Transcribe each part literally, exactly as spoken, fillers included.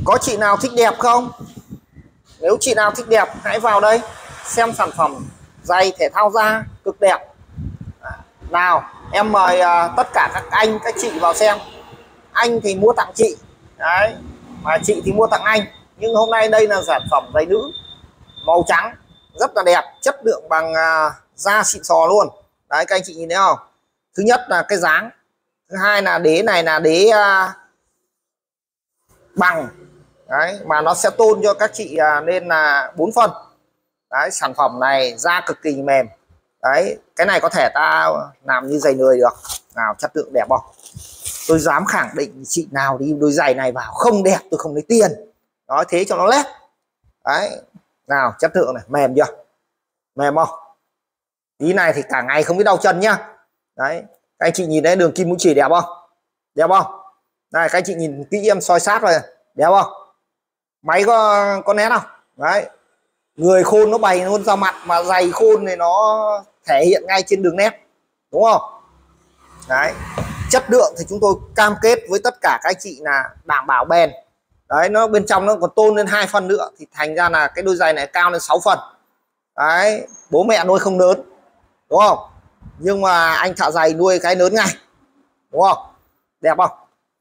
Có chị nào thích đẹp không? Nếu chị nào thích đẹp hãy vào đây xem sản phẩm giày thể thao da cực đẹp. Nào em mời uh, tất cả các anh các chị vào xem. Anh thì mua tặng chị đấy, mà chị thì mua tặng anh. Nhưng hôm nay đây là sản phẩm giày nữ màu trắng rất là đẹp, chất lượng bằng uh, da xịn sò luôn đấy. Các anh chị nhìn thấy không? Thứ nhất là cái dáng, thứ hai là đế này là đế uh, bằng đấy, mà nó sẽ tôn cho các chị uh, nên là bốn phân đấy. Sản phẩm này da cực kỳ mềm đấy, cái này có thể ta làm như giày người được. Nào chất lượng đẹp không? Tôi dám khẳng định chị nào đi đôi giày này vào không đẹp tôi không lấy tiền, nói thế cho nó lét đấy. Nào chất lượng này, mềm chưa? Mềm không? Ý này thì cả ngày không biết đau chân nhá đấy. Các anh chị nhìn thấy đường kim mũi chỉ đẹp không? Đẹp không? Này các anh chị nhìn kỹ em soi sát rồi, đẹp không? Máy có có nét không? Đấy, người khôn nó bày luôn ra mặt, mà giày khôn thì nó thể hiện ngay trên đường nét, đúng không? Đấy, chất lượng thì chúng tôi cam kết với tất cả các anh chị là đảm bảo bền đấy. Nó bên trong nó còn tôn lên hai phân nữa thì thành ra là cái đôi giày này cao lên sáu phần đấy. Bố mẹ nuôi không lớn, đúng không? Nhưng mà anh thợ giày nuôi cái lớn ngay, đúng không? Đẹp không?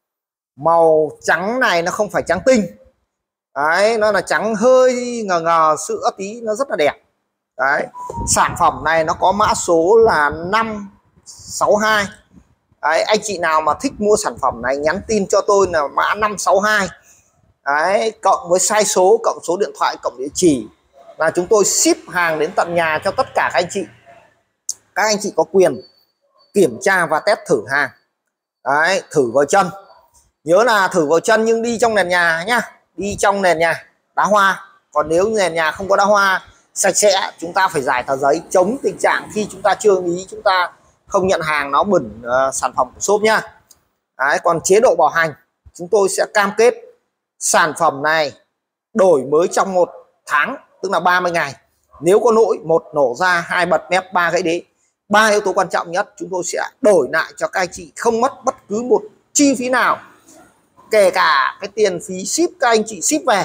Màu trắng này nó không phải trắng tinh đấy, nó là trắng hơi ngờ ngờ sữa tí, nó rất là đẹp đấy. Sản phẩm này nó có mã số là năm sáu hai đấy. Anh chị nào mà thích mua sản phẩm này nhắn tin cho tôi là mã năm sáu hai đấy, cộng với sai số, cộng số điện thoại, cộng địa chỉ là chúng tôi ship hàng đến tận nhà cho tất cả các anh chị. Các anh chị có quyền kiểm tra và test thử hàng đấy, thử vào chân. Nhớ là thử vào chân nhưng đi trong nền nhà nhá, đi trong nền nhà đá hoa. Còn nếu nền nhà không có đá hoa sạch sẽ, chúng ta phải giải tờ giấy chống tình trạng khi chúng ta chưa ý chúng ta không nhận hàng nó bẩn uh, sản phẩm của shop nhá đấy. Còn chế độ bảo hành chúng tôi sẽ cam kết sản phẩm này đổi mới trong một tháng, tức là ba mươi ngày. Nếu có lỗi, một nổ ra, hai bật mép, ba gãy đế, ba yếu tố quan trọng nhất, chúng tôi sẽ đổi lại cho các anh chị không mất bất cứ một chi phí nào, kể cả cái tiền phí ship các anh chị ship về.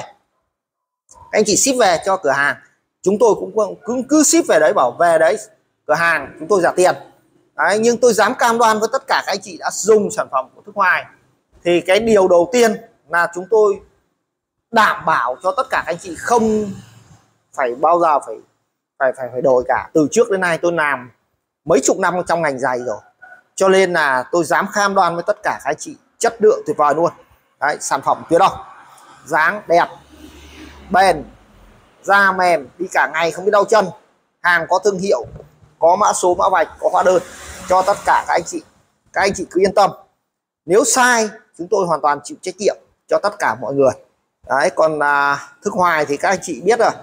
Các anh chị ship về cho cửa hàng, chúng tôi cũng cứ, cứ ship về đấy, bảo về đấy cửa hàng chúng tôi trả tiền đấy. Nhưng tôi dám cam đoan với tất cả các anh chị đã dùng sản phẩm của Thức Hoài thì cái điều đầu tiên là chúng tôi đảm bảo cho tất cả các anh chị không phải bao giờ phải phải phải phải đổi cả. Từ trước đến nay tôi làm mấy chục năm trong ngành giày rồi, cho nên là tôi dám cam đoan với tất cả các anh chị chất lượng tuyệt vời luôn đấy. Sản phẩm tuyệt đâu, dáng đẹp, bền, da mềm, đi cả ngày không biết đau chân, hàng có thương hiệu, có mã số mã vạch, có hóa đơn cho tất cả các anh chị. Các anh chị cứ yên tâm, nếu sai chúng tôi hoàn toàn chịu trách nhiệm cho tất cả mọi người đấy. Còn à, Thức Hoài thì các anh chị biết rồi,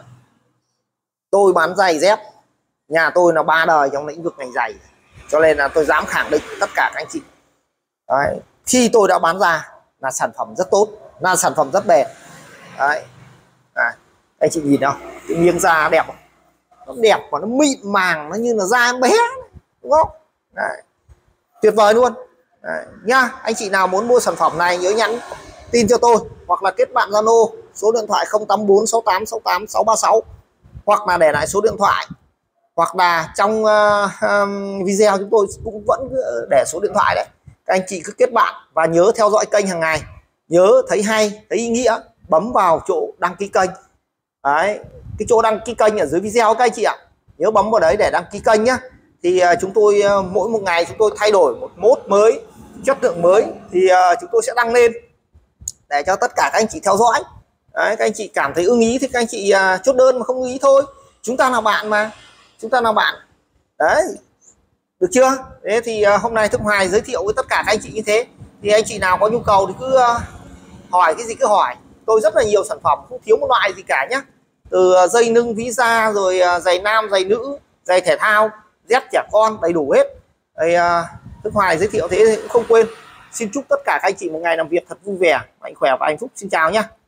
tôi bán giày dép, nhà tôi là ba đời trong lĩnh vực ngành giày, cho nên là tôi dám khẳng định tất cả các anh chị đấy, khi tôi đã bán ra là sản phẩm rất tốt, là sản phẩm rất bền đấy. Đấy, anh chị nhìn không, cái miếng da đẹp không? Nó đẹp và nó mịn màng, nó như là da em bé, đúng không? Đấy, tuyệt vời luôn đấy, nha. Anh chị nào muốn mua sản phẩm này nhớ nhắn tin cho tôi, hoặc là kết bạn Zalo số điện thoại không tám bốn sáu tám sáu tám sáu ba sáu, hoặc là để lại số điện thoại, hoặc là trong uh, um, video chúng tôi cũng vẫn để số điện thoại đấy. Các anh chị cứ kết bạn và nhớ theo dõi kênh hàng ngày, nhớ thấy hay, thấy ý nghĩa bấm vào chỗ đăng ký kênh đấy. Cái chỗ đăng ký kênh ở dưới video các anh chị ạ, nhớ bấm vào đấy để đăng ký kênh nhé. Thì uh, chúng tôi uh, mỗi một ngày chúng tôi thay đổi một mốt mới, chất lượng mới thì uh, chúng tôi sẽ đăng lên để cho tất cả các anh chị theo dõi đấy. Các anh chị cảm thấy ưng ý thì các anh chị uh, chốt đơn, mà không ưng ý thôi, chúng ta là bạn mà, chúng ta là bạn đấy, được chưa? Thế thì uh, hôm nay Thức Hoài giới thiệu với tất cả các anh chị như thế. Thì anh chị nào có nhu cầu thì cứ uh, hỏi cái gì cứ hỏi, tôi rất là nhiều sản phẩm, không thiếu một loại gì cả nhé. Từ uh, dây nâng ví da, rồi uh, giày nam, giày nữ, giày thể thao, dép trẻ con, đầy đủ hết. Thì, uh, Thức Hoài giới thiệu thế thì cũng không quên. Xin chúc tất cả các anh chị một ngày làm việc thật vui vẻ, mạnh khỏe và hạnh phúc. Xin chào nhé.